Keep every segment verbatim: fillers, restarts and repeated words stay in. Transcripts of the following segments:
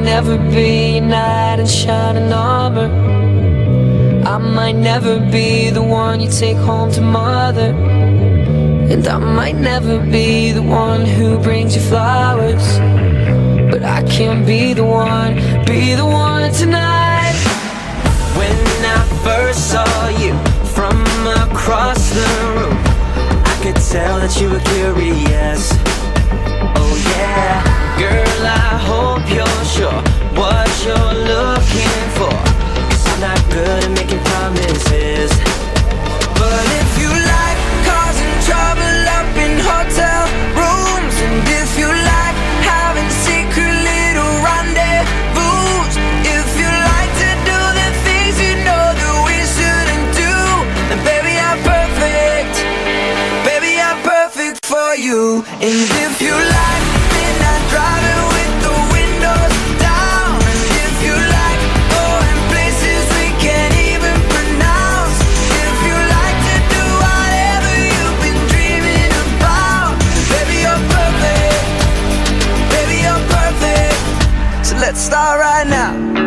never be a knight in shining armor. I might never be the one you take home to mother. And I might never be the one who brings you flowers, but I can be the one, be the one tonight. When I first saw you from across the room, I could tell that you were curious. Oh yeah, girl, I hope you're sure what you're looking for, 'cause I'm not good at making promises. But if you like causing trouble up in hotel rooms, and if you like having secret little rendezvous, if you like to do the things you know that we shouldn't do, then baby, I'm perfect. Baby, I'm perfect for you. And if you like midnight driving with the windows down, and if you like going places we can't even pronounce, if you like to do whatever you've been dreaming about, baby, you're perfect. Baby, you're perfect. So let's start right now.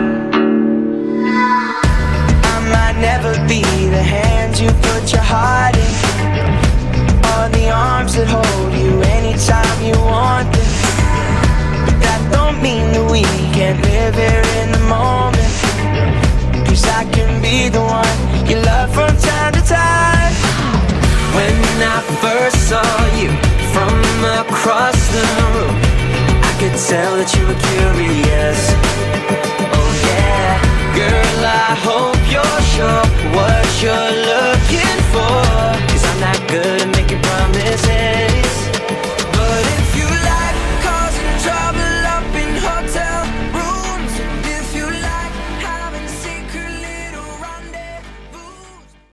I might never be the hand you put your heart in, or the arms that hold you anytime you want them, but that don't mean that we can't live here in the moment. 'Cause I can be the one you love from time to time. When I first saw you from across the room, I could tell that you were curious. Oh yeah, girl, I hope you're sure what you're looking for, 'cause I'm not good at